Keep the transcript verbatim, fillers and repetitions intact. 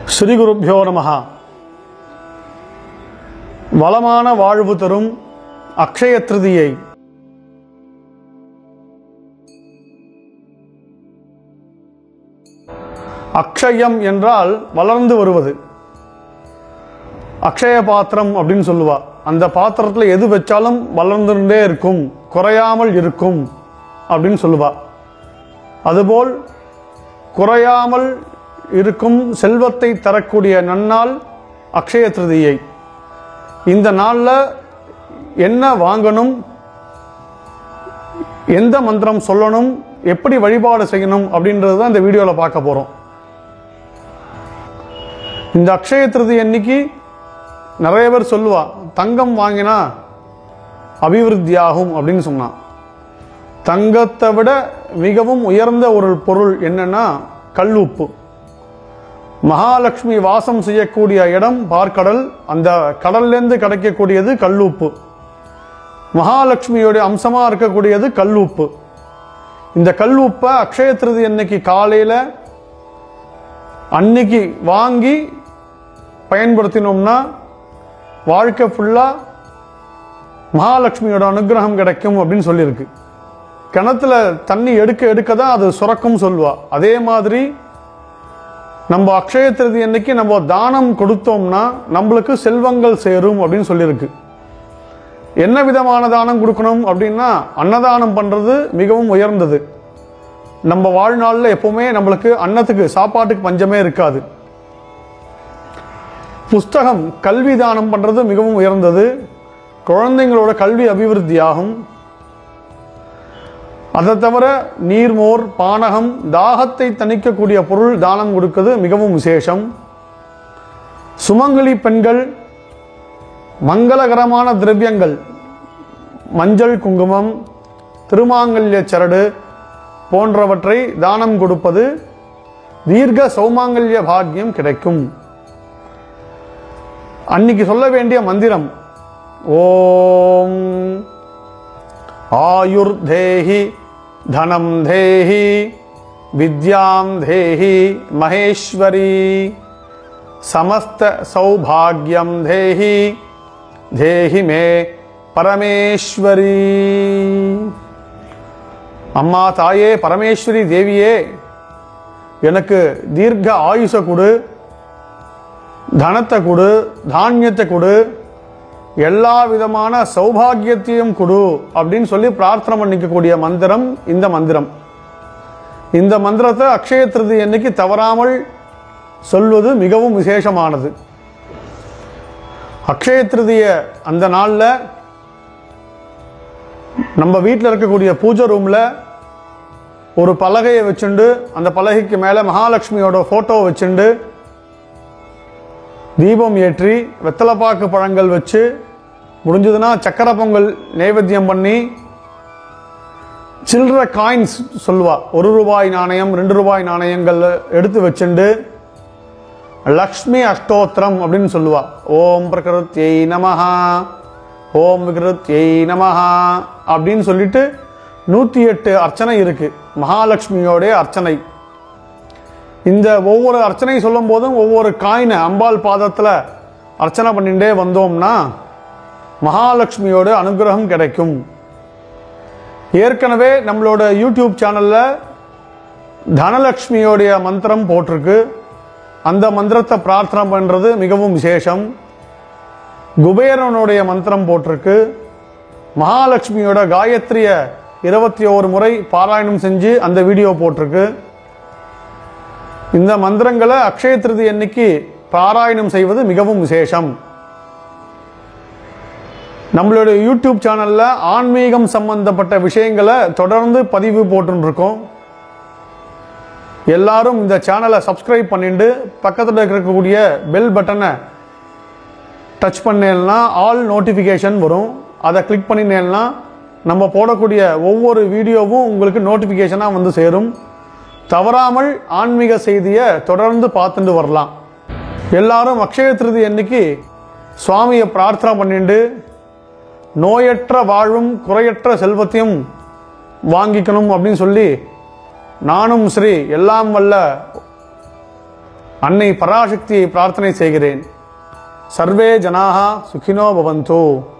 ஸ்ரீ குருப்யோ நமஹ. வளமான வாழ்வு தரும் அக்ஷய திருதியை. அக்ஷயம் என்றால் வளர்ந்து வருவது. அக்ஷய பாத்திரம் அப்படின்னு சொல்லுவா. அந்த பாத்திரத்தில் எது வச்சாலும் வளர்ந்துட்டே இருக்கும், குறையாமல் இருக்கும் அப்படின்னு சொல்லுவா. அதுபோல் குறையாமல் இருக்கும் செல்வத்தை தரக்கூடிய நன்னாள் அக்ஷய திருதியை. இந்த நாளில் என்ன வாங்கணும், எந்த மந்திரம் சொல்லணும், எப்படி வழிபாடு செய்யணும் அப்படின்றது தான் இந்த வீடியோவில் பார்க்க போகிறோம். இந்த அக்ஷய திருதி அன்னைக்கு நிறைய பேர் சொல்லுவா, தங்கம் வாங்கினா அபிவிருத்தியாகும் அப்படின்னு சொன்னான். தங்கத்தை விட மிகவும் உயர்ந்த ஒரு பொருள் என்னன்னா கல் உப்பு. மகாலட்சுமி வாசம் செய்யக்கூடிய இடம் பார்க்கடல். அந்த கடல்லேருந்து கிடைக்கக்கூடியது கல் உப்பு. மகாலட்சுமியோடைய அம்சமா இருக்கக்கூடியது கல் உப்பு. இந்த கல் உப்பை அக்ஷய திருதி அன்னைக்கு காலையில அன்னைக்கு வாங்கி பயன்படுத்தினோம்னா வாழ்க்கை ஃபுல்லா மகாலட்சுமியோட அனுகிரகம் கிடைக்கும் அப்படின்னு சொல்லியிருக்கு. கிணத்துல தண்ணி எடுக்க எடுக்க தான் அது சுரக்கும் சொல்லுவா. அதே மாதிரி நம்ம அக்ஷய திருதி அன்னைக்கு நம்ம தானம் கொடுத்தோம்னா நம்மளுக்கு செல்வங்கள் சேரும் அப்படின்னு சொல்லியிருக்கு. என்ன விதமான தானம் கொடுக்கணும் அப்படின்னா அன்னதானம் பண்றது மிகவும் உயர்ந்தது. நம்ம வாழ்நாளில் எப்பவுமே நம்மளுக்கு அன்னத்துக்கு சாப்பாட்டுக்கு பஞ்சமே இருக்காது. புஸ்தகம் கல்வி தானம் பண்றது மிகவும் உயர்ந்தது. குழந்தைங்களோட கல்வி அபிவிருத்தி ஆகும். அதை தவிர நீர்மோர், பானகம், தாகத்தை தணிக்கக்கூடிய பொருள் தானம் கொடுக்கிறது மிகவும் விசேஷம். சுமங்கலி பெண்கள் மங்களகரமான திரவியங்கள், மஞ்சள், குங்குமம், திருமாங்கல்ய சரடு போன்றவற்றை தானம் கொடுப்பது தீர்க்க சௌமாங்கல்ய பாக்கியம் கிடைக்கும். அன்னைக்கு சொல்ல வேண்டிய மந்திரம் ஓம் ஆயுர் தேஹி தனம் தேஹி வித்யாம் தேஹி மகேஸ்வரி சமஸ்த சௌபாகியம் தேஹி தேஹி மே பரமேஸ்வரி. அம்மா தாயே, பரமேஸ்வரி தேவியே, எனக்கு தீர்க்க ஆயுச கொடு, தனத்தை கொடு, தானியத்தை கொடு, எல்லா விதமான சௌபாகியத்தையும் கொடு அப்படின்னு சொல்லி பிரார்த்தனை பண்ணிக்கக்கூடிய மந்திரம் இந்த மந்திரம். இந்த மந்திரத்தை அக்ஷய திருதி அன்னைக்கு தவறாமல் சொல்வது மிகவும் விசேஷமானது. அக்ஷய திருதிய அந்த நாளில் நம்ம வீட்டில் இருக்கக்கூடிய பூஜை ரூமில் ஒரு பலகையை வச்சுண்டு அந்த பலகைக்கு மேலே மகாலட்சுமியோட ஃபோட்டோ வச்சுண்டு தீபம் ஏற்றி வெத்தலைப்பாக்கு பழங்கள் வச்சு முடிஞ்சதுன்னா சக்கரை பொங்கல் நைவேத்தியம் பண்ணி சில்லற காயின்ஸ் சொல்லுவா, ஒரு ரூபாய் நாணயம், ரெண்டு ரூபாய் நாணயங்கள் எடுத்து வச்சுண்டு லக்ஷ்மி அஷ்டோத்திரம் அப்படின்னு சொல்லுவா. ஓம் பிரகிருத்யை நமஹா, ஓம் விகிருத்யை நமஹா அப்படின்னு சொல்லிட்டு நூற்றி எட்டு அர்ச்சனை இருக்கு, மகாலட்சுமியோடைய அர்ச்சனை. இந்த ஒவ்வொரு அர்ச்சனை சொல்லும் போதும் ஒவ்வொரு காயினை அம்பாள் பாதத்தில் அர்ச்சனை பண்ணிட்டே வந்தோம்னா மகாலட்சுமியோட அனுகிரகம் கிடைக்கும். ஏற்கனவே நம்மளோட யூடியூப் சேனலில் தனலட்சுமியோடைய மந்திரம் போட்டிருக்கு. அந்த மந்திரத்தை பிரார்த்தனை பண்ணுறது மிகவும் விசேஷம். குபேரனுடைய மந்திரம் போட்டிருக்கு. மகாலட்சுமியோட காயத்ரிய இருபத்தி ஓரு முறை பாராயணம் செஞ்சு அந்த வீடியோ போட்டிருக்கு. இந்த மந்திரங்களை அக்ஷய திருதி அன்னைக்கு பாராயணம் செய்வது மிகவும் விசேஷம். நம்மளுடைய யூடியூப் சேனல்ல ஆன்மீகம் சம்பந்தப்பட்ட விஷயங்களை தொடர்ந்து பதிவு போட்டுருக்கோம். எல்லாரும் இந்த சேனலை சப்ஸ்கிரைப் பண்ணிட்டு பக்கத்தில் இருக்கக்கூடிய பெல் பட்டனை டச் பண்ணேன்னா ஆல் நோட்டிஃபிகேஷன் வரும். அதை கிளிக் பண்ணினேன்னா நம்ம போடக்கூடிய ஒவ்வொரு வீடியோவும் உங்களுக்கு நோட்டிஃபிகேஷனாக வந்து சேரும். தவறாமல் ஆன்மீக செய்தியை தொடர்ந்து பார்த்துட்டு வரலாம். எல்லாரும் அக்ஷய திருதி அன்னைக்கு சுவாமியை பிரார்த்தனை பண்ணிட்டு நோயற்ற வாழ்வும் குறையற்ற செல்வத்தையும் வாங்கிக்கணும் அப்படின்னு சொல்லி நானும் ஸ்ரீ எல்லாம் வல்ல அன்னை பராசக்தியை பிரார்த்தனை செய்கிறேன். சர்வே ஜனாக சுகினோ பவந்தோ.